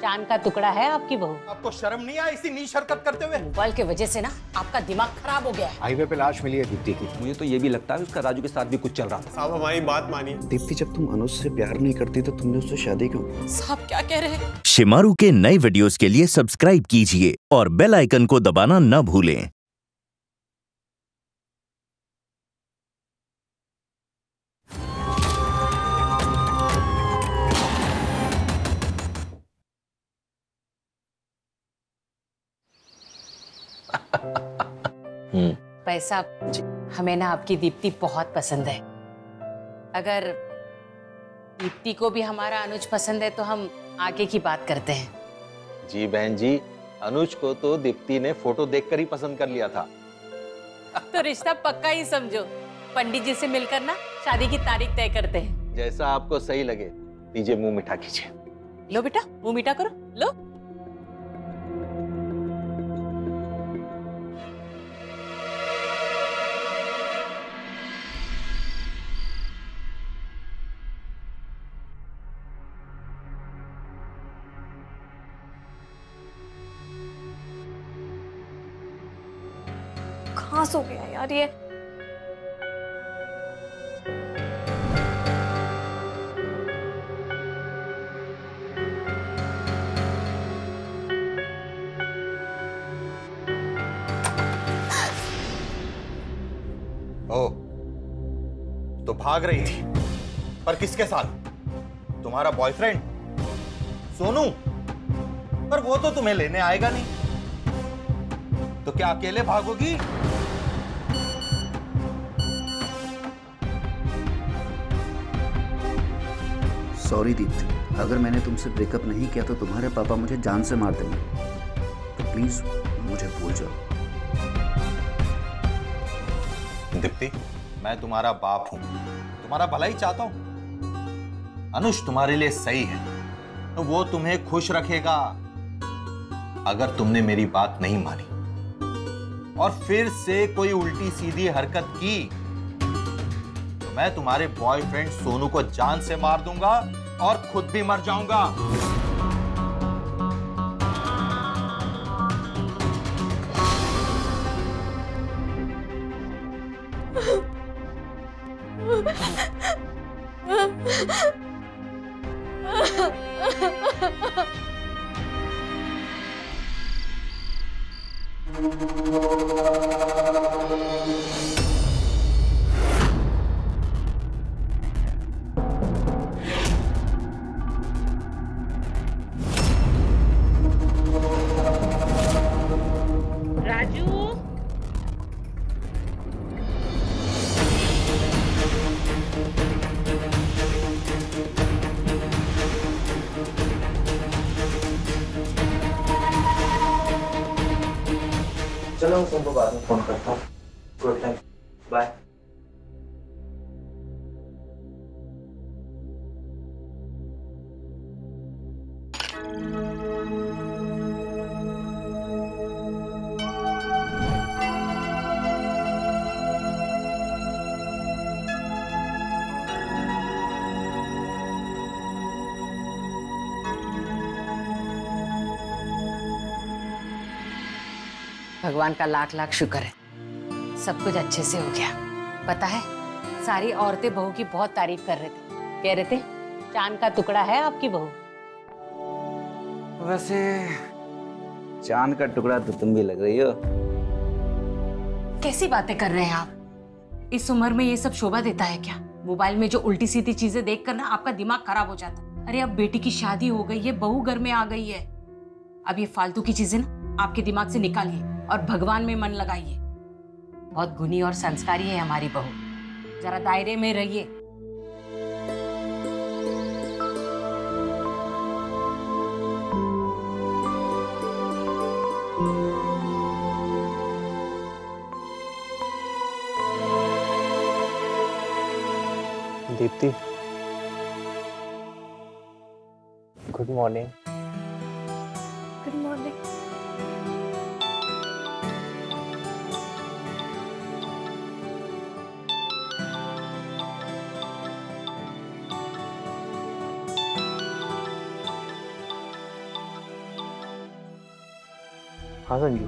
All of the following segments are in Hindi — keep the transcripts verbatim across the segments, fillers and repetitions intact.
चांद का टुकड़ा है आपकी बहू। आपको शर्म नहीं आई इसी नीच हरकत करते हुए? मोबाइल की वजह से ना आपका दिमाग खराब हो गया है। हाईवे पे लाश मिली है दीप्ति की। मुझे तो ये भी लगता है उसका राजू के साथ भी कुछ चल रहा था। साहब हमारी बात मानिए। दीप्ति, जब तुम अनुज से प्यार नहीं करती तो तुमने उससे शादी क्यों की? साहब क्या कह रहे हैं? शिमारू के नए वीडियोस के लिए सब्सक्राइब कीजिए और बेल आइकन को दबाना न भूलें। पैसा हमें ना आपकी दीप्ति बहुत पसंद है। अगर दीप्ति को भी हमारा अनुज पसंद है तो हम आगे की बात करते हैं। जी बहन जी, अनुज को तो दीप्ति ने फोटो देखकर ही पसंद कर लिया था। तो रिश्ता पक्का ही समझो। पंडित जी से मिलकर ना शादी की तारीख तय करते हैं। जैसा आपको सही लगे। लीजिए मुंह मीठा कीजिए। लो बेटा मुंह मीठा करो, लो। कहाँ सो गया यार ये? ओ, तो भाग रही थी, पर किसके साथ? तुम्हारा बॉयफ्रेंड सोनू? पर वो तो तुम्हें लेने आएगा नहीं, तो क्या अकेले भागोगी? सॉरी दीप्ति, अगर मैंने तुमसे ब्रेकअप नहीं किया तो तुम्हारे पापा मुझे जान से मार देंगे, तो प्लीज मुझे भूल जाओ। दीप्ति, मैं तुम्हारा बाप हूं, तुम्हारा भला ही चाहता हूं। अनुज तुम्हारे लिए सही है, तो वो तुम्हें खुश रखेगा। अगर तुमने मेरी बात नहीं मानी और फिर से कोई उल्टी सीधी हरकत की तो मैं तुम्हारे बॉयफ्रेंड सोनू को जान से मार दूंगा और खुद भी मर जाऊंगा। चलो मैं तुमको बाद में फोन करता हूँ। Good night, bye. भगवान का लाख लाख शुक्र है, सब कुछ अच्छे से हो गया। पता है, सारी औरतें बहू की बहुत तारीफ कर रहे थे, कह रहे थे चांद का टुकड़ा है आपकी बहू। वैसे चांद का टुकड़ा तो तुम भी लग रही हो। कैसी बातें कर रहे हैं आप? इस उम्र में ये सब शोभा देता है क्या? मोबाइल में जो उल्टी सीधी चीजें देखकर ना आपका दिमाग खराब हो जाता। अरे अब बेटी की शादी हो गई है, बहू घर में आ गई है। अब ये फालतू की चीजें ना आपके दिमाग से निकालिए और भगवान में मन लगाइए। बहुत गुणी और संस्कारी है हमारी बहू, जरा दायरे में रहिए। Deepti, good morning. Good morning. हाँ संजू।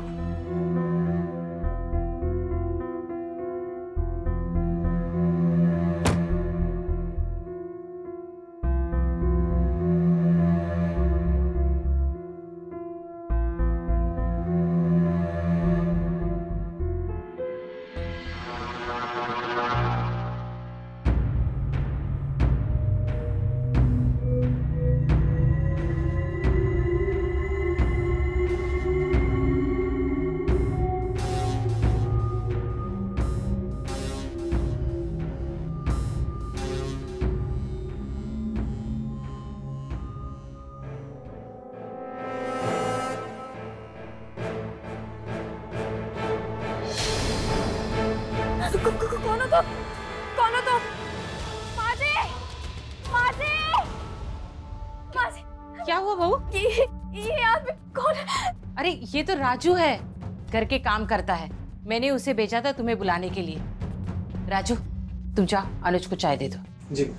कौन हो तुम? कौन हो तुम? माजी! माजी! माजी! क्या हुआ बहू? ये ये आदमी कौन है? अरे ये तो राजू है, घर के काम करता है। मैंने उसे भेजा था तुम्हें बुलाने के लिए। राजू तुम जाओ, अनुज को चाय दे दो। जी।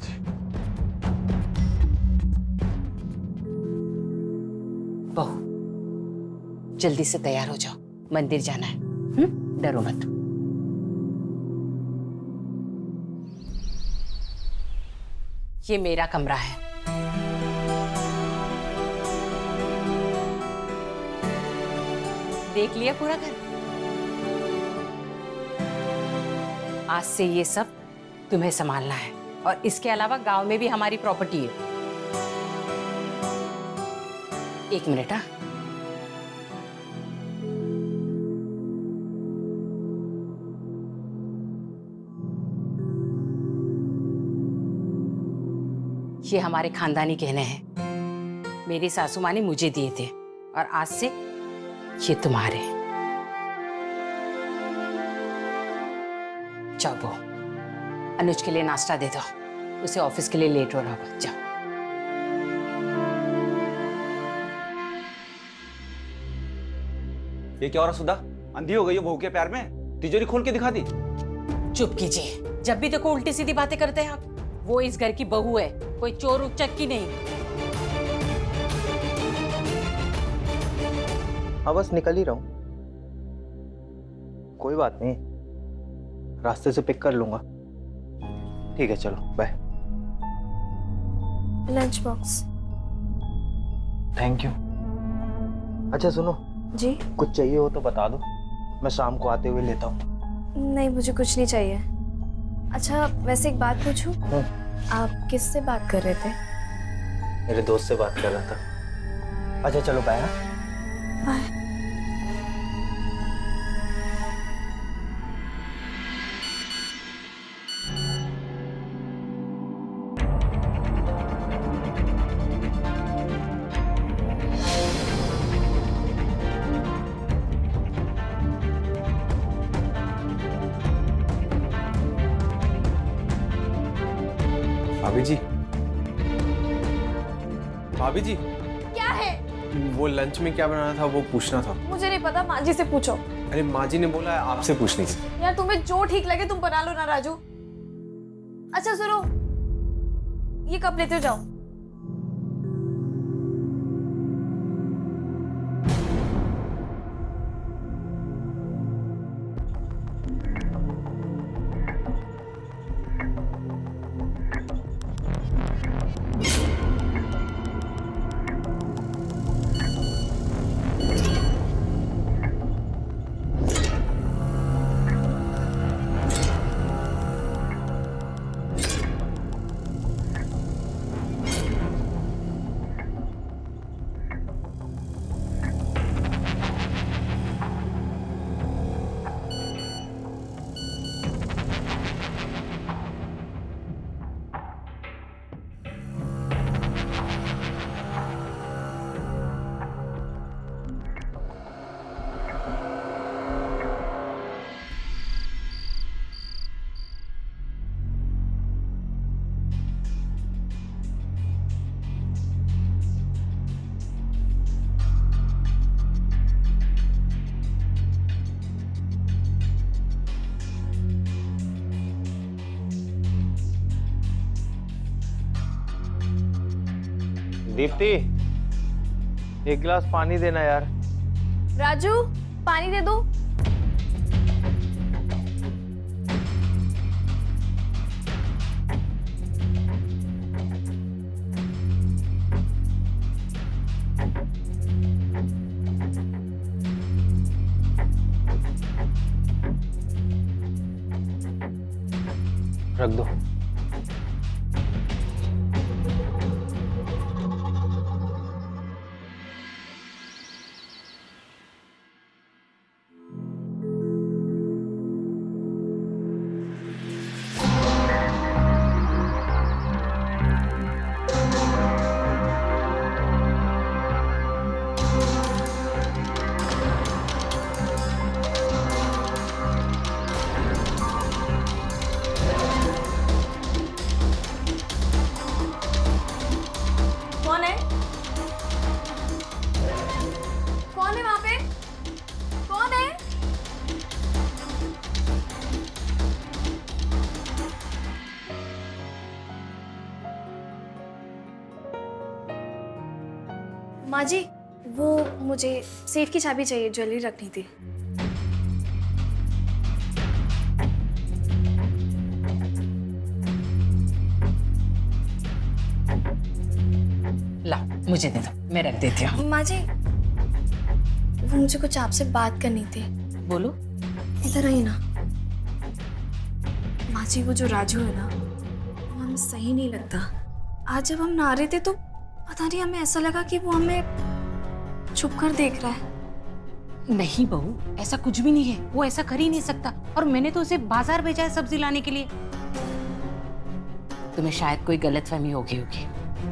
बहू जल्दी से तैयार हो जाओ, मंदिर जाना है। हम्म, डरो मत। ये मेरा कमरा है। देख लिया पूरा घर। आज से ये सब तुम्हें संभालना है, और इसके अलावा गांव में भी हमारी प्रॉपर्टी है। एक मिनट। हाँ, ये हमारे खानदानी गहने हैं। मेरी सासू माँ ने मुझे दिए थे, और आज से ये तुम्हारे। जाओ बहू, अनुज के लिए नाश्ता दे दो, उसे ऑफिस के लिए लेट हो रहा होगा। जाओ। ये क्या हो रहा सुधा? अंधी हो गई हो बहू के प्यार में? तिजोरी खोल के दिखा दी। चुप कीजिए, जब भी देखो उल्टी सीधी बातें करते हैं आप। वो इस घर की बहू है, कोई चोर उच्चक्की नहीं। हाँ बस निकल ही रहा हूँ। कोई बात नहीं, रास्ते से पिक कर लूंगा। ठीक है चलो bye. Lunch box. Thank you. अच्छा सुनो जी? कुछ चाहिए हो तो बता दो, मैं शाम को आते हुए लेता हूँ। नहीं मुझे कुछ नहीं चाहिए। अच्छा वैसे एक बात पूछूं? आप किससे बात कर रहे थे? मेरे दोस्त से बात कर रहा था। अच्छा चलो बाय। बाय। भाभी जी, भाभी जी, क्या है? वो लंच में क्या बनाना था वो पूछना था। मुझे नहीं पता, माँ जी से पूछो। अरे माँ जी ने बोला है आपसे पूछने की। यार तुम्हें जो ठीक लगे तुम बना लो ना राजू। अच्छा सुनो, ये कप लेते हो जाओ। दीप्ति, एक गिलास पानी देना यार। राजू, पानी दे दो। रख दो। कौन है? कौन है वहां पे? कौन है? माँ जी, वो मुझे सेफ की चाबी चाहिए, ज्वेलरी रखनी थी। ला, मुझे दे दो, मैं रख देती हूँ। माँ जी, वो मुझे कुछ आपसे बात करनी थी। बोलो। इधर आई ना। माँ जी, वो जो राजू है ना, वो हमें सही नहीं लगता। आज जब हम नहा रहे थे तो पता नहीं, हमें ऐसा लगा कि वो हमें छुप कर देख रहा है। नहीं बहू, ऐसा कुछ भी नहीं है, वो ऐसा कर ही नहीं सकता। और मैंने तो उसे बाजार भेजा है सब्जी लाने के लिए। तुम्हें शायद कोई गलतफहमी हो गई होगी।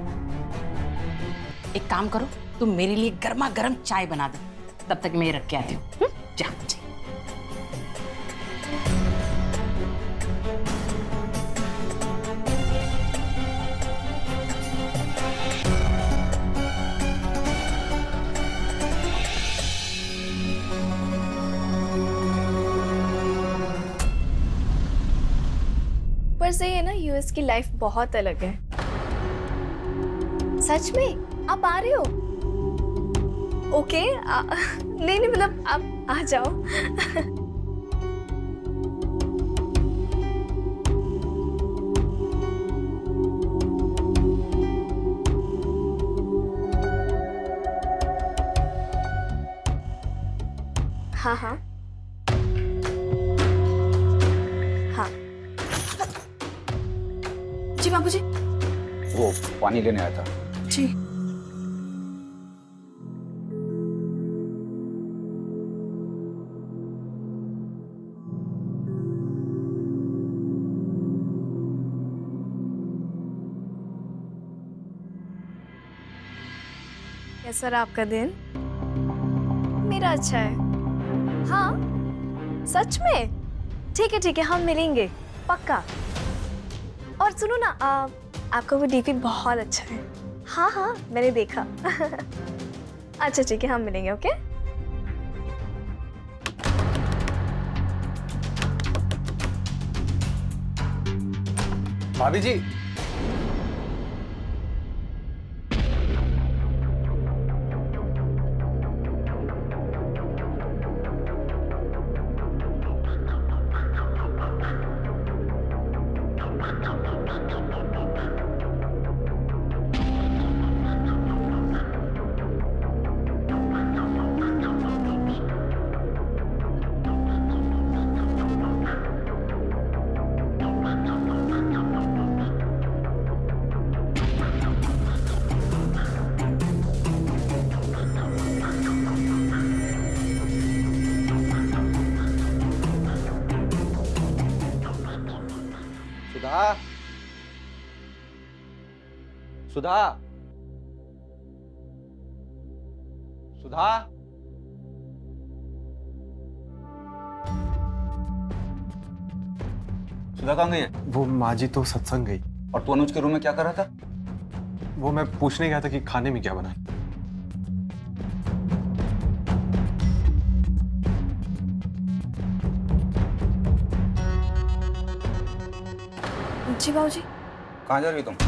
एक काम करो, तुम मेरे लिए गर्मा गर्म चाय बना दो, तब तक मैं रख के आती हूँ। जा जा। पर सही है ना, यूएस की लाइफ बहुत अलग है। सच में आप आ रहे हो? ओके, आ, नहीं नहीं मतलब आप आ जाओ। हाँ हाँ हाँ जी बाबूजी। वो पानी लेने आया था। जी। कैसा रहा आपका दिन? मेरा अच्छा है। हाँ सच में? ठीक है ठीक है, हम मिलेंगे पक्का। और सुनो ना, आ, आपका वो डीपी बहुत अच्छा है। हाँ हाँ मैंने देखा। अच्छा ठीक है, हम मिलेंगे। ओके। भाभी जी, सुधा, सुधा, सुधा, सुधा कहाँ गई है? वो माँ जी तो सत्संग गई। और तू अनुज के रूम में क्या कर रहा था? वो मैं पूछने गया था कि खाने में क्या बना है। जी बाबूजी। कहाँ जा रही हो तुम?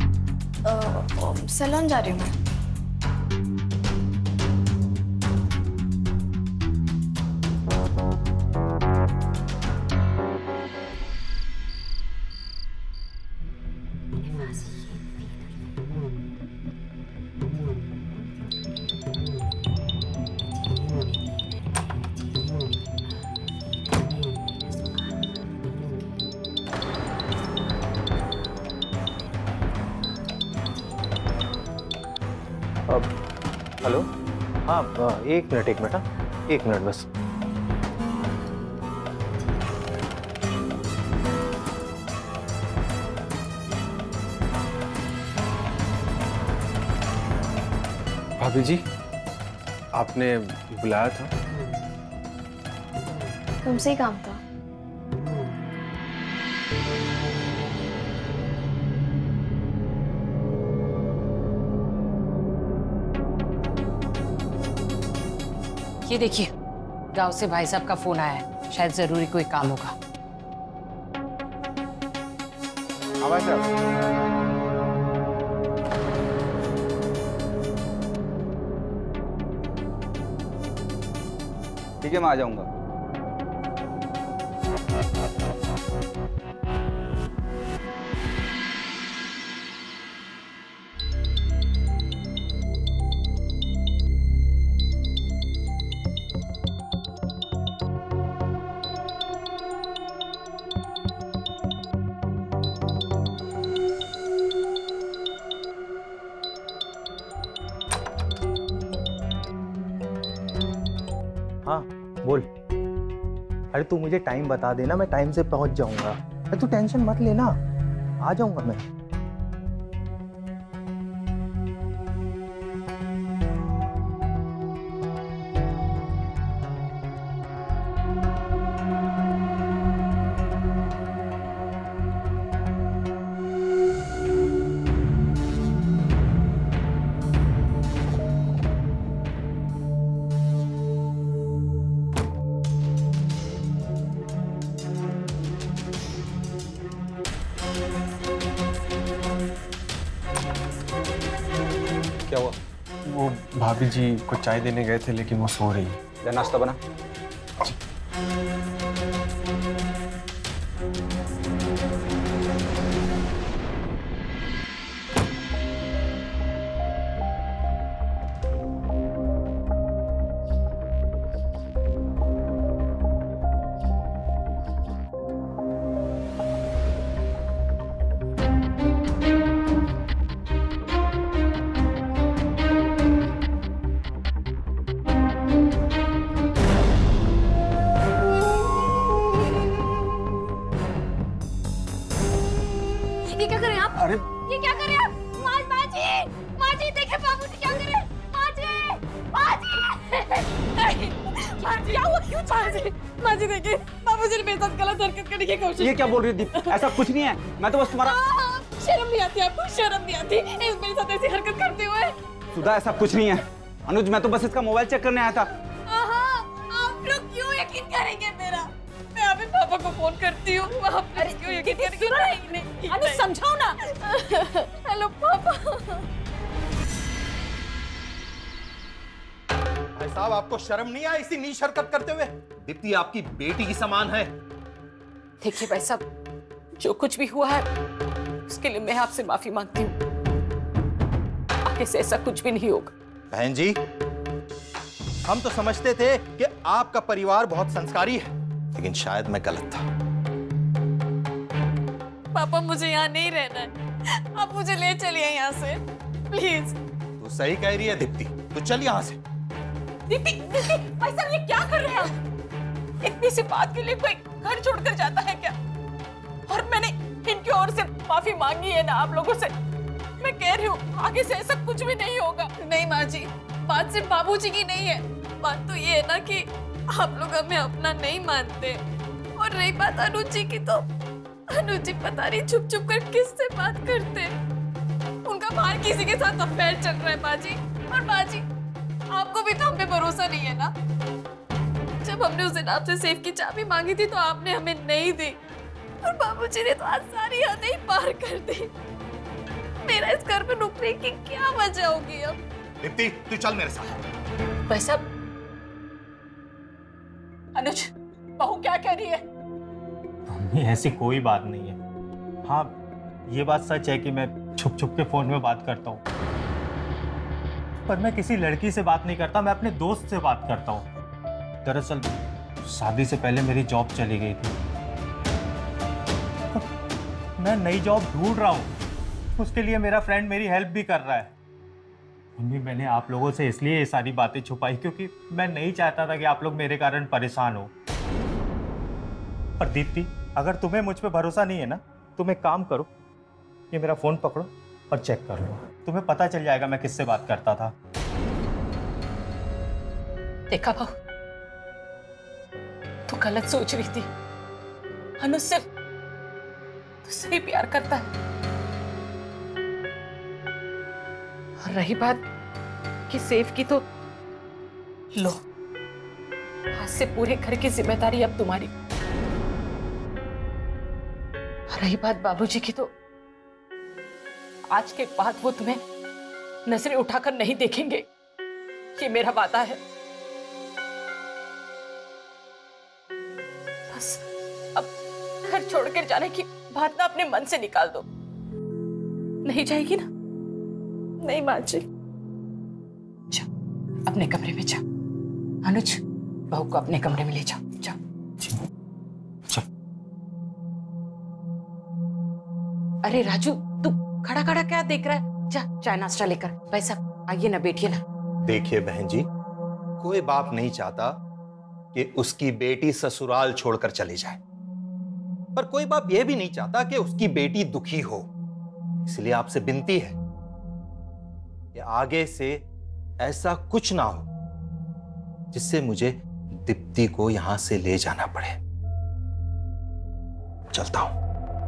सैलून जा रही हूँ मैं। हेलो। हाँ अ, एक मिनट एक मिनट हाँ एक मिनट बस। भाभी जी, आपने बुलाया था? तुमसे ही काम था। ये देखिए, गांव से भाई साहब का फोन आया है, शायद जरूरी कोई काम होगा। हाँ भाई साहब। ठीक है, मैं आ जाऊंगा। हाँ बोल। अरे तू मुझे टाइम बता देना, मैं टाइम से पहुंच जाऊंगा। अरे तू टेंशन मत लेना, आ जाऊंगा मैं। क्या हुआ? वो भाभी जी को चाय देने गए थे, लेकिन वो सो रही है। या नाश्ता बना। ये क्या कर रहे हैं आप? अरे ये क्या कर रहे हैं आप? माँ माँ जी, माँ जी देखिए बाबू जी क्या कर रहे हैं। माँ जी, माँ जी, माँ जी क्या हुआ? क्यों माँ जी? माँ जी देखिए बाबू जी ने मेरे साथ गलत हरकत करने की कोशिश। ये क्या बोल रही है दीप? ऐसा कुछ नहीं है, मैं तो बस तुम्हारा। शर्म नहीं आती आपको? शर्म नहीं आती इस मेरे साथ ऐसी हरकत करते हुए? सुधा ऐसा कुछ नहीं है। अनुज, मैं तो बस इसका मोबाइल चेक करने आया था। आप लोग क्यों यकीन करेंगे मेरा? मैं अभी पापा को फोन करती हूँ। आप लोग क्यों यकीन करेंगे? अनुज समझाओ ना। हेलो पापा। भाई साहब, आपको शर्म नहीं आई इसी नीच हरकत करते हुए? दीप्ति आपकी बेटी की समान है। देखिए भाई साहब, जो कुछ भी हुआ है उसके लिए मैं आपसे माफी मांगती हूँ। आगे से ऐसा कुछ भी नहीं होगा। बहन जी, हम तो समझते थे कि आपका परिवार बहुत संस्कारी है, लेकिन शायद मैं गलत था। पापा मुझे यहाँ नहीं रहना है, आप मुझे ले चलिए यहाँ से प्लीज। तू सही कह रही है दीप्ति, तू चल यहाँ से। दीप्ति, दीप्ति, भाई साहब ये क्या कर रहे हैं आप? इतनी सी बात के लिए कोई घर छोड़कर जाता है क्या? और मैंने इनकी ओर से माफी मांगी है ना आप लोगों से। मैं कह रही हूँ आगे से ऐसा कुछ भी नहीं होगा। नहीं माँ जी, बात सिर्फ बाबूजी की नहीं है, बात तो ये है ना कि आप लोग हमें अपना नहीं मानते। और रही बात अनुज जी की, तो अनुज जी पता नहीं छुप छुप कर किससे बात करते हैं। उनका बाहर किसी के साथ अफेयर चल रहा है माँ जी। और माँ जी आपको भी तो हम पे भरोसा नहीं है ना? जब हमने उस दिन आपसे सेफ की चाबी मांगी थी तो आपने हमें नहीं दी, और बाबूजी ने तो आज सारी हदें ही पार कर दी। मेरा इस घर में रुकने की क्या वजह होगी अब? दीप्ति, तू चल मेरे साथ। भाई साहब, अनुज, बहू क्या कह रही है? मम्मी ऐसी कोई बात नहीं है। हाँ, ये बात सच है कि मैं छुप छुप के फोन में बात करता हूँ, पर मैं किसी लड़की से बात नहीं करता, मैं अपने दोस्त से बात करता हूँ। दरअसल शादी से पहले मेरी जॉब चली गई थी, मैं नई जॉब ढूंढ रहा हूँ। उसके लिए मेरा फ्रेंड मेरी हेल्प भी कर रहा है। मम्मी, मैंने आप लोगों से इसलिए ये सारी बातें छुपाई क्योंकि मैं नहीं चाहता था कि आप लोग मेरे कारण परेशान हो। और दीप्ति, अगर तुम्हें मुझ पे भरोसा नहीं है ना, तुम एक काम करो, ये मेरा फोन पकड़ो और चेक कर लो, तुम्हें पता चल जाएगा मैं किससे बात करता था। देखा बहू, तू गलत सोच रही थी। अनुज सिर्फ तुझसे ही प्यार करता है। और रही बात कि सेफ की, तो लो, आज से पूरे घर की जिम्मेदारी अब तुम्हारी। और रही बात बाबूजी की, तो आज के बाद वो तुम्हें नजरें उठाकर नहीं देखेंगे, ये मेरा वादा है। बस अब घर छोड़कर जाने की बात ना अपने मन से निकाल दो। नहीं जाएगी ना? नहीं माँ जी। जा अपने कमरे में जा। अनुज, बहू को अपने कमरे में ले जाओ। जाओ। अरे राजू, तू खड़ा खड़ा क्या देख रहा है? जा चाय नाश्ता लेकर। भाई साहब आइए ना, बैठिए ना। देखिए बहन जी, कोई बाप नहीं चाहता कि उसकी बेटी ससुराल छोड़कर चली जाए, पर कोई बाप यह भी नहीं चाहता कि उसकी बेटी दुखी हो। इसलिए आपसे विनती है कि आगे से ऐसा कुछ ना हो जिससे मुझे दीप्ति को यहां से ले जाना पड़े। चलता हूं।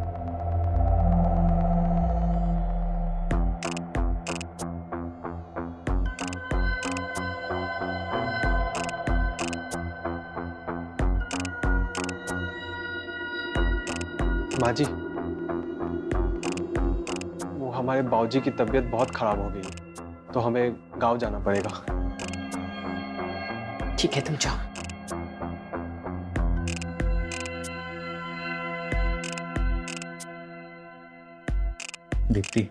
माँ जी, वो हमारे बाबूजी की तबीयत बहुत खराब हो गई, तो हमें गांव जाना पड़ेगा। ठीक है, तुम जाओ। दीप्ति,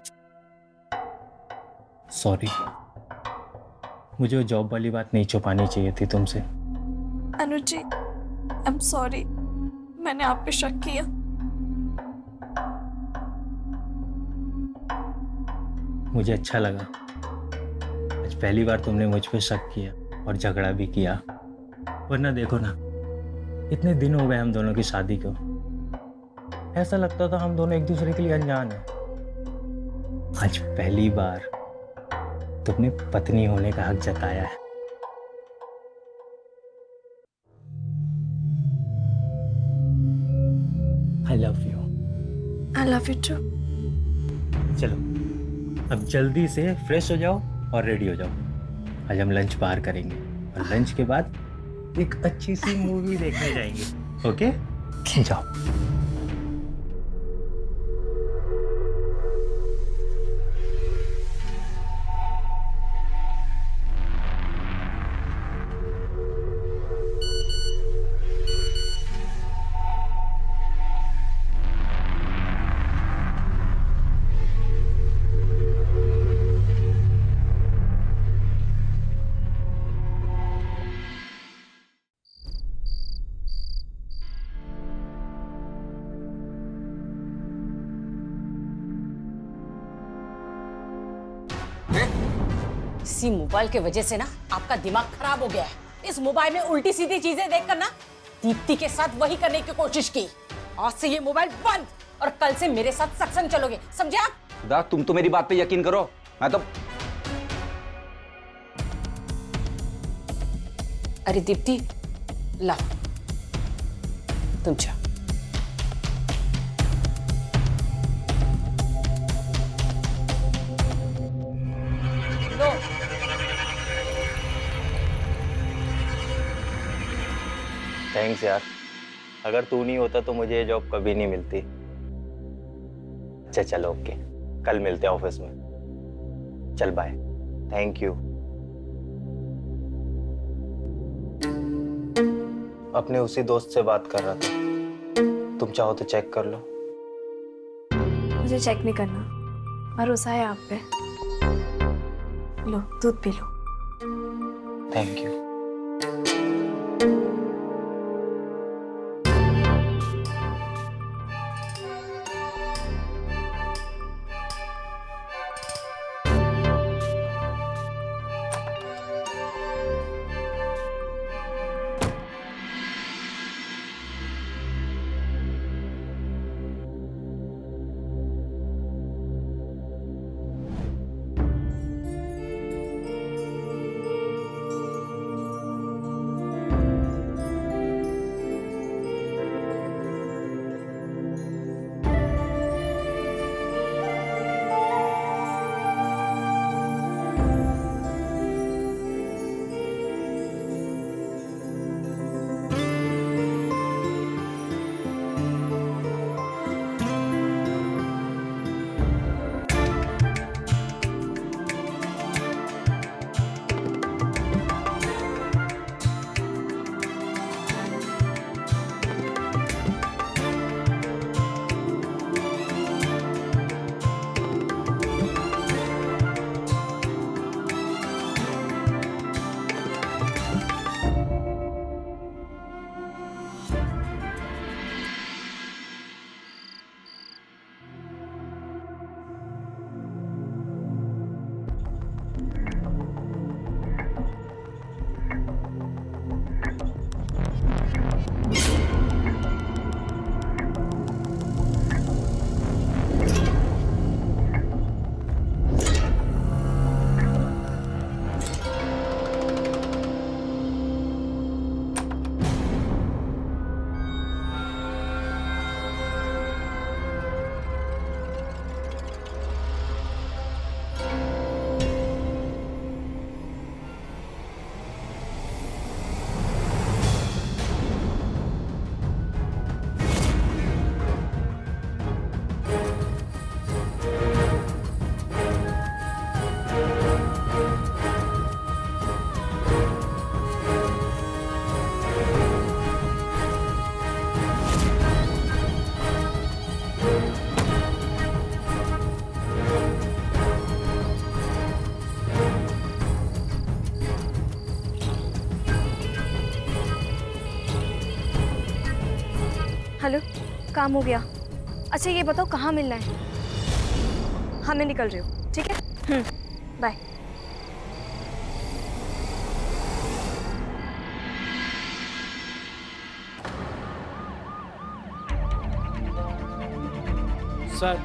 सॉरी, मुझे वो जॉब वाली बात नहीं छुपानी चाहिए थी तुमसे। अनुज जी, आई एम सॉरी, मैंने आप पे शक किया। मुझे अच्छा लगा, आज पहली बार तुमने मुझ पे शक किया और झगड़ा भी किया। वरना देखो ना, इतने दिन हो गए हम दोनों की शादी को, ऐसा लगता था हम दोनों एक दूसरे के लिए अनजान हैं। आज पहली बार तुमने पत्नी होने का हक जताया है। I love you. I love you too. चलो अब जल्दी से फ्रेश हो जाओ और रेडी हो जाओ। आज हम लंच बाहर करेंगे और लंच के बाद एक अच्छी सी मूवी देखने जाएंगे। ओके? जाओ। इसी मोबाइल के वजह से ना आपका दिमाग खराब हो गया है। इस मोबाइल में उल्टी सीधी चीजें देखकर ना दीप्ति के साथ वही करने की कोशिश की। आज से ये मोबाइल बंद और कल से मेरे साथ सत्संग चलोगे, समझे आप? खुदा, तुम तो मेरी बात पे यकीन करो, मैं तो। अरे दीप्ति, ला तुम जा। थैंक्स यार, अगर तू नहीं होता तो मुझे ये जॉब कभी नहीं मिलती। अच्छा चलो, ओके, कल मिलते हैं ऑफिस में। चल बाय। Thank you. अपने उसी दोस्त से बात कर रहा था, तुम चाहो तो चेक कर लो। मुझे चेक नहीं करना, भरोसा है आप पे। लो दूध पी लो। Thank you. हेलो, काम हो गया। अच्छा ये बताओ कहाँ मिलना है? हाँ मैं निकल रही हूँ, ठीक है? हम्म, बाय। सर,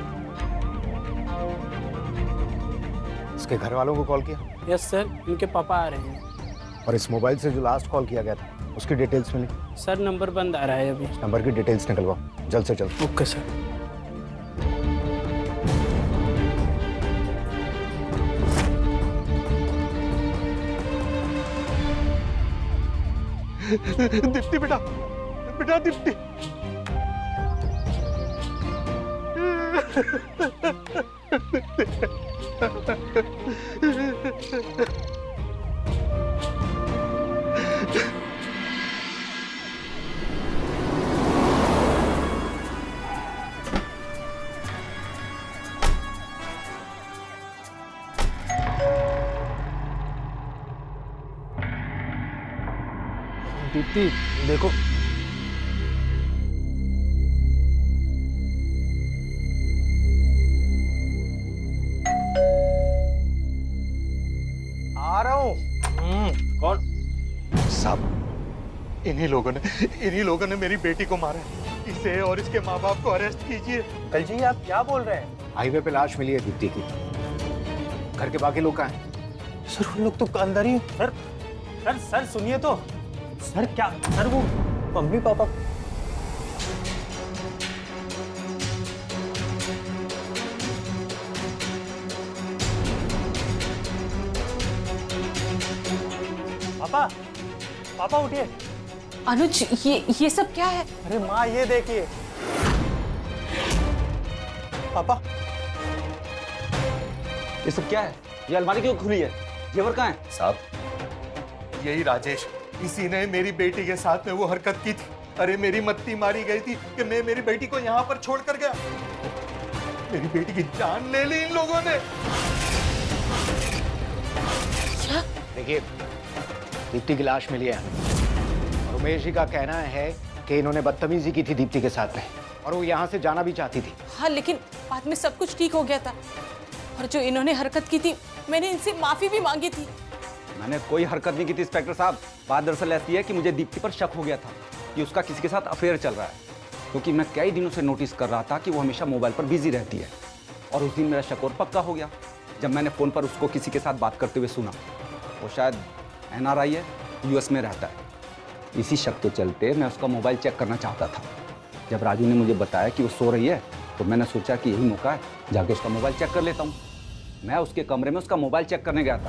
इसके घर वालों को कॉल किया? यस सर, इनके पापा आ रहे हैं। और इस मोबाइल से जो लास्ट कॉल किया गया था उसकी डिटेल्स मिली? सर नंबर बंद आ रहा है अभी। नंबर की डिटेल्स निकलवाओ जल्द से जल्द। Okay sir. दीप्ति बेटा, बेटा दीप्ति। दीप्ति देखो, आ रहा हूँ। कौन? साहब, इन्हीं लोगों ने इन्हीं लोगों ने मेरी बेटी को मारा है। इसे और इसके माँ बाप को अरेस्ट कीजिए। कल जी आप क्या बोल रहे हैं? हाईवे पे लाश मिली है दीप्ति की। घर के बाकी लोग कहाँ हैं? सर उन लोग तो अंदर ही। सर सर सर सुनिए तो। सर क्या सर वो मम्मी पापा। पापा पापा उठिए। अनुज ये ये सब क्या है? अरे माँ ये देखिए। पापा ये सब क्या है? ये अलमारी क्यों खुली है? जेवर कहाँ है? साहब, यही राजेश, इसी ने मेरी बेटी के साथ में वो हरकत की थी। अरे मेरी मत्ती मारी गई थी कि मैं मेरी बेटी को यहाँ पर छोड़ कर गया। मेरी बेटी की जान ले ली इन लोगों ने। क्या? देखिए, दीप्ति की लाश मिली है और उमेश जी का कहना है कि इन्होंने बदतमीजी की थी दीप्ति के साथ में और वो यहाँ से जाना भी चाहती थी। हाँ लेकिन बाद में सब कुछ ठीक हो गया था और जो इन्होंने हरकत की थी मैंने इनसे माफी भी मांगी थी। मैंने कोई हरकत नहीं की थी इंस्पेक्टर साहब। बात दरअसल ऐसी है कि मुझे दीप्ति पर शक हो गया था कि उसका किसी के साथ अफेयर चल रहा है, क्योंकि मैं कई दिनों से नोटिस कर रहा था कि वो हमेशा मोबाइल पर बिजी रहती है। और उस दिन मेरा शक और पक्का हो गया जब मैंने फ़ोन पर उसको किसी के साथ बात करते हुए सुना। वो शायद एन आर आई है, यूएस में रहता है। इसी शक के चलते मैं उसका मोबाइल चेक करना चाहता था। जब राजू ने मुझे बताया कि वो सो रही है तो मैंने सोचा कि यही मौका है, जाके उसका मोबाइल चेक कर लेता हूँ। मैं उसके कमरे में उसका मोबाइल चेक करने गया था।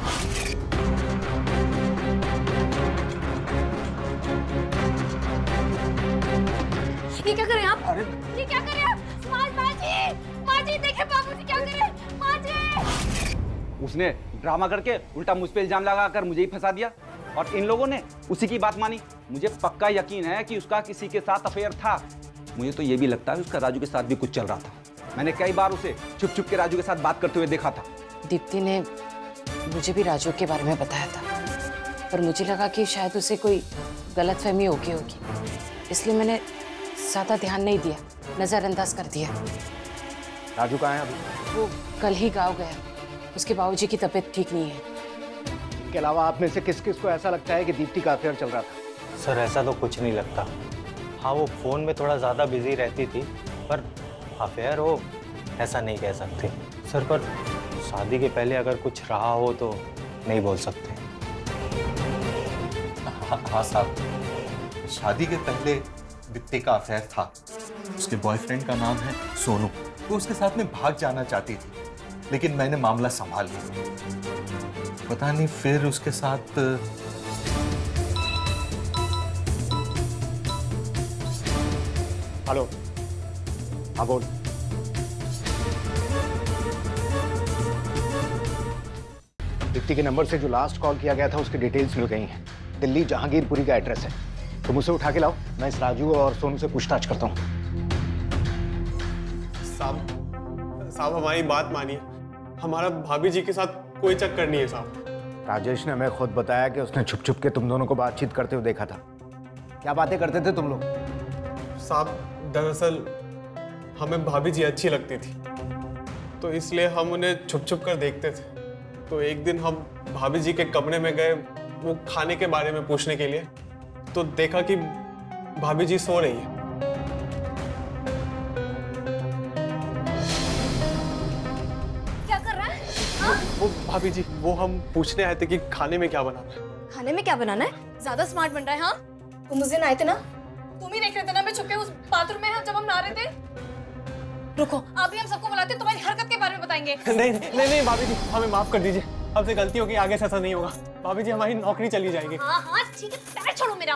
ये क्या कर रहे हैं आप? अरे ये क्या कर रहे हैं आप? माँ, माँ जी, माँ जी देखिए बाबूजी क्या कर रहे हैं। माँ जी। उसने ड्रामा करके उल्टा मुझ पे इल्जाम लगाकर मुझे ही फंसा दिया और इन लोगों ने उसी की बात मानी। मुझे पक्का यकीन है कि उसका किसी के साथ अफेयर था। मुझे तो ये भी लगता है उसका राजू के साथ भी कुछ चल रहा था। मैंने कई बार उसे छुप छुप के राजू के साथ बात करते हुए देखा था। दीप्ति ने मुझे भी राजू के बारे में बताया था, पर मुझे लगा कि शायद उसे कोई गलतफहमी हो गई होगी, इसलिए मैंने ज़्यादा ध्यान नहीं दिया, नज़रअंदाज कर दिया। राजू कहाँ है अभी? वो कल ही गाँव गया, उसके बाबूजी की तबीयत ठीक नहीं है। इसके अलावा आप में से किस किस को ऐसा लगता है कि दीप्ति का अफेयर चल रहा था? सर ऐसा तो कुछ नहीं लगता। हाँ वो फ़ोन में थोड़ा ज़्यादा बिजी रहती थी, पर अफेयर हो ऐसा नहीं कह सकते सर। पर शादी के पहले अगर कुछ रहा हो तो नहीं बोल सकते। हाँ, हाँ साहब, शादी के पहले दीप्ति का अफेयर था। उसके बॉयफ्रेंड का नाम है सोनू। वो उसके साथ में भाग जाना चाहती थी, लेकिन मैंने मामला संभाल लिया। पता नहीं फिर उसके साथ हेलो, हाँ बोल। दीप्ति के नंबर से जो लास्ट कॉल किया गया था उसकी डिटेल्स मिल गई हैं। दिल्ली जहांगीरपुरी का एड्रेस है, तुम उसे उठा के लाओ। मैं इस राजू और सोनू से पूछताछ करता हूँ। साहब साहब हमारी बात मानिए, हमारा भाभी जी के साथ कोई चक्कर नहीं है साहब। राजेश ने हमें खुद बताया कि उसने छुप छुप के तुम दोनों को बातचीत करते हुए देखा था। क्या बातें करते थे तुम लोग? साहब दरअसल हमें भाभी जी अच्छी लगती थी, तो इसलिए हम उन्हें छुप छुप कर देखते थे। तो एक दिन हम भाभी जी के कमरे में गए वो खाने के बारे में पूछने के लिए, तो देखा कि भाभी जी सो रही है। क्या कर रहा है? हाँ? वो भाभी जी, वो हम पूछने आए थे कि खाने में क्या बनाना है। खाने में क्या बनाना है? ज्यादा स्मार्ट बन रहा है। हाँ, तुम उस दिन आए थे ना, तुम ही देख रहे थे ना मैं छुपके उस बाथरूम में जब हम नहा रहे थे। रुको, अभी हम सबको बुलाते, तुम्हारी हरकत के बारे में बताएंगे। नहीं नहीं नहीं भाभी जी, हमें माफ कर दीजिए, हमसे गलती होगी, आगे से ऐसा नहीं होगा। भाभी जी, हमारी नौकरी चली जाएगी। हाँ हाँ ठीक है, पैर छोड़ो मेरा।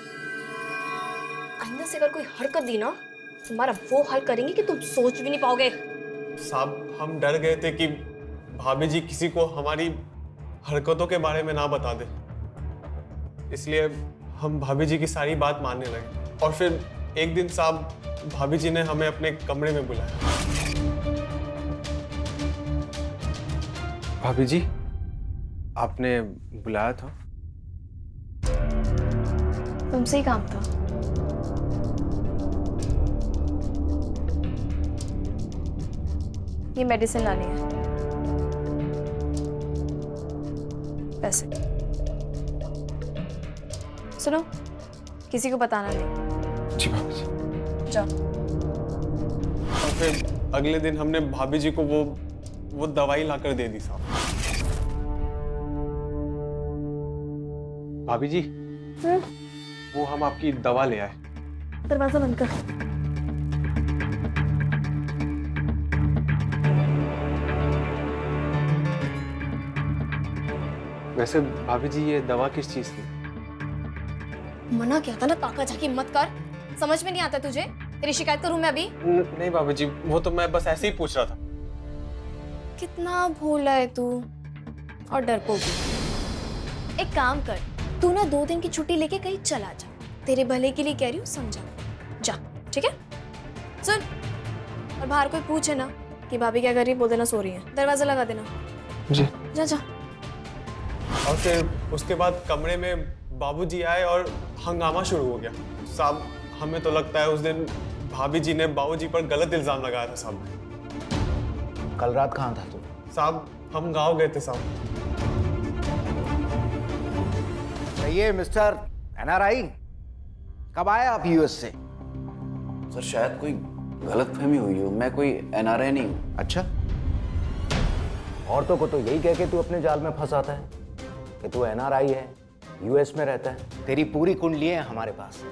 आइंदा से अगर कोई हरकत दी ना, तुम्हारा वो हाल करेंगे कि तुम सोच भी नहीं पाओगे। साहब हम डर गए थे कि भाभी जी किसी को हमारी हरकतों के बारे में ना बता दे, इसलिए हम भाभी जी की सारी बात मानने लगे। और फिर एक दिन साहब भाभी जी ने हमें अपने कमरे में बुलाया। भाभी जी, आपने बुलाया था? तुमसे ही काम था। ये मेडिसिन लानी है, पैसे। सुनो, किसी को बताना नहीं। जी भाभी जी। जाओ। और फिर अगले दिन हमने भाभी जी को वो वो दवाई लाकर दे दी साहब। भाभी जी, वो हम आपकी दवा ले आए। दरवाजा बंद कर। वैसे भाभी जी, ये दवा किस चीज की? मना किया था ना, ताका झाकी मत कर। समझ में नहीं आता तुझे? तेरी शिकायत करूं मैं अभी? न, नहीं भाभी जी, वो तो मैं बस ऐसे ही पूछ रहा था। कितना भोला है तू और डरपोक भी। एक काम कर, तू ना दो दिन की छुट्टी लेके कहीं चला जा। तेरे भले के लिए कह रही हूँ, समझा जा, ठीक है? सुन, और बाहर कोई पूछे ना कि भाभी क्या कर रही, बोल देना सो रही है। दरवाजा लगा देना। जी। जा जा। और फिर उसके बाद कमरे में बाबूजी आए और हंगामा शुरू हो गया। साहब हमें तो लगता है उस दिन भाभी जी ने बाबूजी पर गलत इल्जाम लगाया था साहब। कल रात कहाँ था तू? साहब हम गांव गए थे साहब। ये मिस्टर एनआरआई, कब आए आप यूएस से? सर शायद कोई गलतफहमी हुई हो, मैं कोई एनआरआई नहीं हूँ। अच्छा, औरतों को तो यही कह के तू अपने जाल में फंसाता है कि तू एनआरआई है, यूएस में रहता है। तेरी पूरी कुंडली है हमारे पास।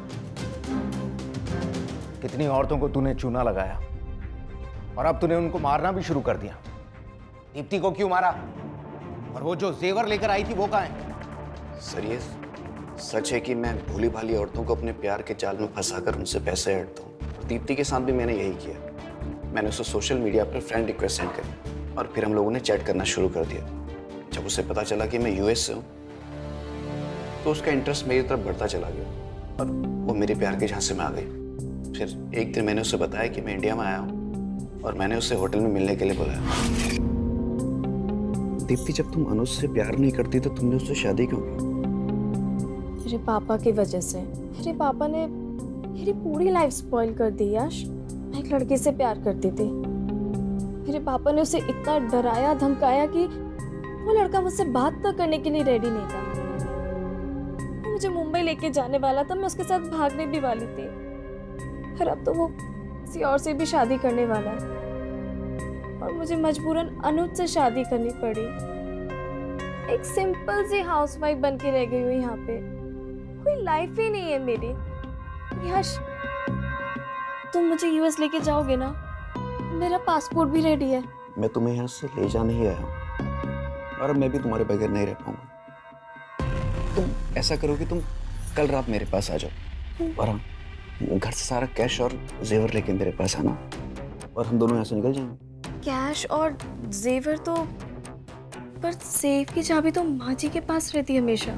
कितनी औरतों को तूने चूना लगाया और अब तूने उनको मारना भी शुरू कर दिया। दीप्ति को क्यों मारा? और वो जो जेवर लेकर आई थी वो कहाँ है? सर ये सच है कि मैं भोली भाली औरतों को अपने प्यार के जाल में फंसाकर उनसे पैसे हड़ता हूँ। दीप्ति के साथ भी मैंने यही किया। मैंने उसे सोशल मीडिया पर फ्रेंड रिक्वेस्ट सेंड करी और फिर हम लोगों ने चैट करना शुरू कर दिया। जब उसे पता चला कि मैं यूएस से हूँ तो उसका इंटरेस्ट मेरी तरफ बढ़ता चला गया और वो मेरे प्यार के झांसे में आ गई। फिर एक दिन मैंने उसे बताया कि मैं इंडिया में आया हूँ और मैंने उसे होटल में मिलने के लिए बुलाया। दीप्ति, जब तुम अनुज से प्यार नहीं करती तो तुमने उससे शादी क्यों की? मेरे पापा की वजह से। मेरे पापा ने मेरी पूरी लाइफ स्पॉइल कर दी याश। मैं एक लड़के से प्यार करती थी। मेरे पापा ने उसे इतना डराया धमकाया कि वो लड़का मुझसे बात तक करने के लिए रेडी नहीं था। वो मुझे मुंबई लेके जाने वाला था, मैं उसके साथ भागने भी वाली थी। फिर अब तो वो किसी और से भी शादी करने वाला है और मुझे मजबूरन अनुज से शादी करनी पड़ी। एक सिंपल सी हाउसवाइफ बन के रह गई हूँ यहाँ पे। कोई लाइफ ही नहीं है मेरी। यश, तुम मुझे यूएस लेके जाओगे ना? मेरा पासपोर्ट भी रेडी है। मैं तुम्हें यहाँ से ले जाने ही आया हूँ और अब मैं भी तुम्हारे बगैर नहीं रह पाऊंगा। तुम ऐसा करो कि तुम कल रात मेरे पास आ जाओ और हाँ, घर से सारा कैश और जेवर लेके मेरे पास आना और हम दोनों यहाँ से निकल जाएंगे। कैश और जेवर तो, पर सेफ की चाबी तो माँ जी के पास रहती है हमेशा।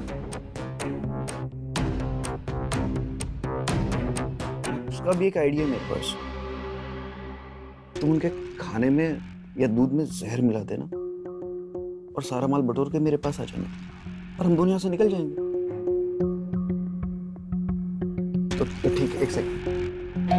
उसका भी एक आइडिया मेरे पास। तुम उनके खाने में या दूध में जहर मिला देना और सारा माल बटोर के मेरे पास आ जाना और हम दोनों यहाँ से निकल जाएंगे। तो ठीक है, एक सेकंड।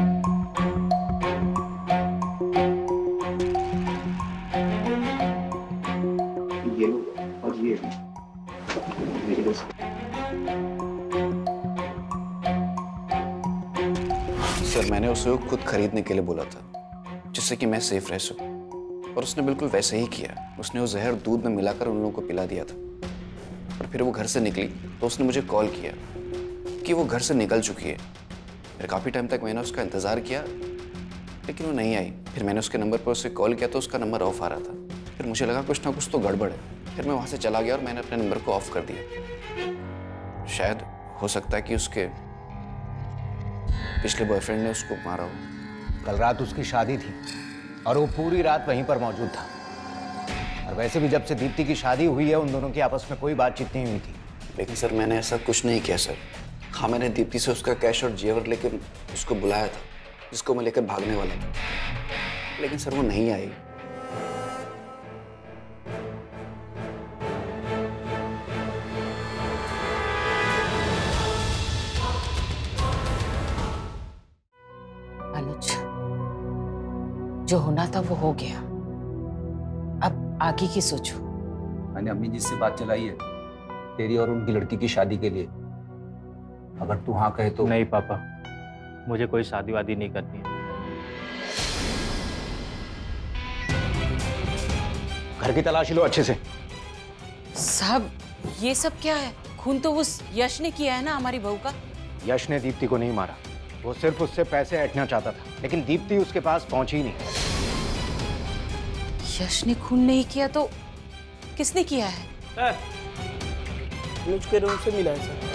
सर मैंने उसे खुद खरीदने के लिए बोला था, जिससे कि मैं सेफ रह सकूं, और उसने बिल्कुल वैसे ही किया। उसने वो जहर दूध में मिलाकर उन लोगों को पिला दिया था। और फिर वो घर से निकली तो उसने मुझे कॉल किया कि वो घर से निकल चुकी है। फिर काफ़ी टाइम तक मैंने उसका इंतज़ार किया, लेकिन वो नहीं आई। फिर मैंने उसके नंबर पर उसे कॉल किया तो उसका नंबर ऑफ आ रहा था। फिर मुझे लगा कुछ ना कुछ तो गड़बड़ है। फिर मैं वहाँ से चला गया और मैंने अपने नंबर को ऑफ कर दिया। शायद हो सकता है कि उसके पिछले बॉयफ्रेंड ने उसको मारा हो। कल रात उसकी शादी थी और वो पूरी रात वहीं पर मौजूद था। और वैसे भी जब से दीप्ति की शादी हुई है, उन दोनों की आपस में कोई बातचीत नहीं हुई थी। लेकिन सर मैंने ऐसा कुछ नहीं किया सर। हाँ, मैंने दीप्ति से उसका कैश और जेवर लेकर उसको बुलाया था, जिसको मैं लेकर भागने वाला था। लेकिन सर वो नहीं आई। अनुज, जो होना था वो हो गया। अब आगे की सोचो। मैंने अम्मी जी से बात चलाई है तेरी और उनकी लड़की की शादी के लिए। अगर तू हाँ कहे तो। नहीं पापा, मुझे कोई शादी वादी नहीं करनी है। घर की तलाशी लो अच्छे से। साहब, ये सब क्या है? खून तो उस यश ने किया है ना, हमारी बहू का। यश ने दीप्ति को नहीं मारा, वो सिर्फ उससे पैसे ऐंठना चाहता था, लेकिन दीप्ति उसके पास पहुंची नहीं। यश ने खून नहीं किया तो किसने किया है? अनुज के रूम से मिला है सर।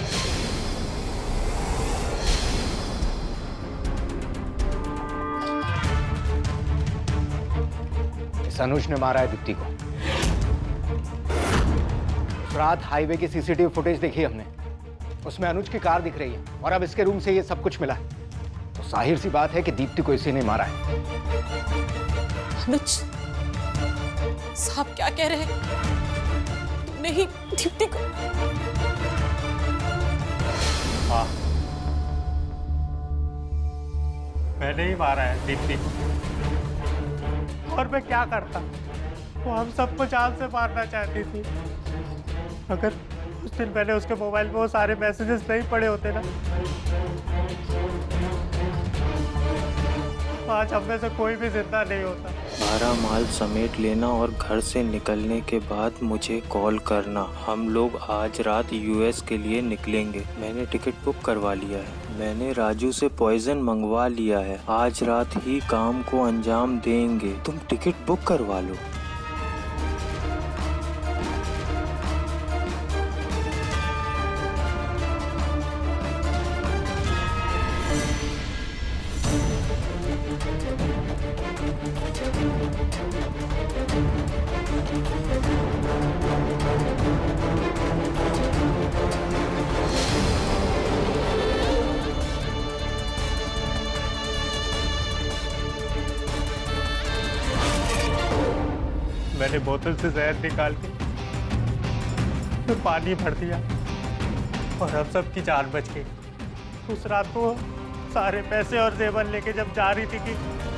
इस अनुज ने मारा है दीप्ति को। उस रात हाईवे की सीसीटीवी फुटेज देखी हमने, उसमें अनुज की कार दिख रही है और अब इसके रूम से ये सब कुछ मिला है। तो जाहिर सी बात है कि दीप्ति को इसी ने मारा है। अनुज साहब क्या कह रहे हैं? तुमने ही दीप्ति को? हाँ, मैंने ही मारा है दीप्ति को। और मैं क्या करता? वो हम सबको जान से मारना चाहती थी। अगर उस दिन मैंने उसके मोबाइल में वो सारे मैसेजेस नहीं पढ़े होते ना, आज हम में से कोई भी जिंदा नहीं होता। सारा माल समेट लेना और घर से निकलने के बाद मुझे कॉल करना। हम लोग आज रात यूएस के लिए निकलेंगे। मैंने टिकट बुक करवा लिया है। मैंने राजू से पॉइजन मंगवा लिया है। आज रात ही काम को अंजाम देंगे। तुम टिकट बुक करवा लो। मैंने बोतल से जहर निकाल के तो पानी भर दिया और हम सब की जान बच गई। उस रात को सारे पैसे और जेवर लेके जब जा रही थी कि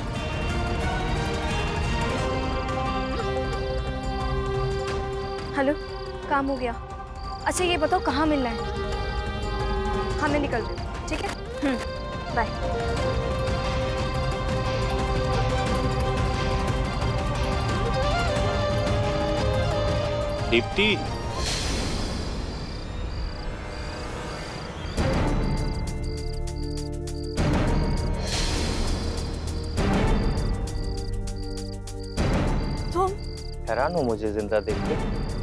हेलो, काम हो गया। अच्छा ये बताओ कहाँ मिलना है? हाँ मैं निकल रही हूँ, ठीक है? हम्म, बाय। दीप्ति, तुम? हैरान हो मुझे जिंदा देख के?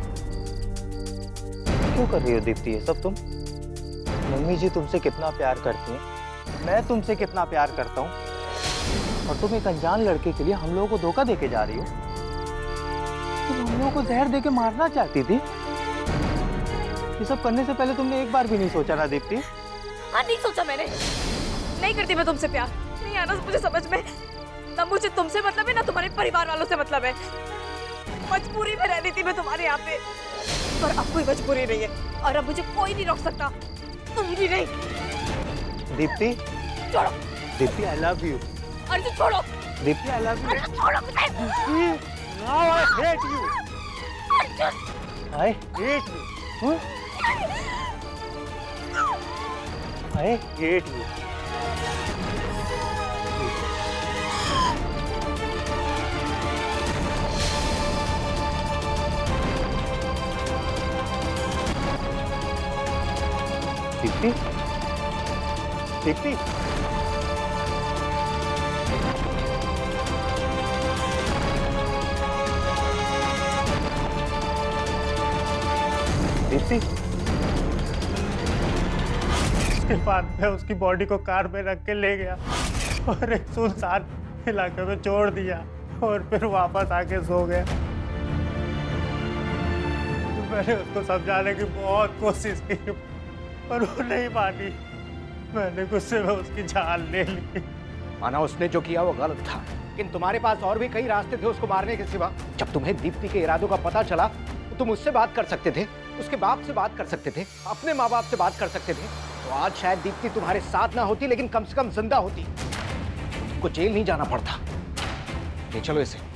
क्यों कर रही हो दीप्ति ये सब तुम? मम्मी जी तुमसे कितना प्यार करती हैं, मैं तुमसे कितना प्यार करता हूँ, और तुम एक अनजान लड़के के लिए हम लोगों को धोखा देके जा रही हो। तुम हम लोगों को जहर देके मारना चाहती थी। ये सब करने से पहले तुमने एक बार भी नहीं सोचा ना दीप्ति? हाँ नहीं सोचा मैंने। नहीं करती मैं तुमसे प्यार। नहीं आना मुझे समझ में। ना मुझे तुमसे मतलब है ना तुम्हारे परिवार वालों से मतलब है। मजबूरी में रहनी थी मैं तुम्हारे यहाँ पे, पर अब कोई मजबूरी नहीं है और अब मुझे कोई नहीं रोक सकता, तुम भी नहीं। दीप्ति छोड़ो। Deepti I love you. Arjun छोड़ो। Deepti I love you. छोड़ो मुझे। Now I hate you. Arjun. I hate you. huh? I hate you. Deepti, Deepti, Deepti. उसके बाद मैं उसकी बॉडी को कार में रख के ले गया और एक सुनसान इलाके में छोड़ दिया और फिर वापस आके सो गया। मैंने उसको समझाने की बहुत कोशिश की पर वो नहीं मानी। मैंने गुस्से में उसकी जान ले ली। माना उसने जो किया वो गलत था, लेकिन तुम्हारे पास और भी कई रास्ते थे उसको मारने के सिवा। जब तुम्हें दीप्ति के इरादों का पता चला तो तुम उससे बात कर सकते थे, उसके बाप से बात कर सकते थे, अपने माँ बाप से बात कर सकते थे। तो आज शायद दीप्ति तुम्हारे साथ ना होती, लेकिन कम से कम जिंदा होती। तुमको जेल नहीं जाना पड़ता। ले चलो इसे।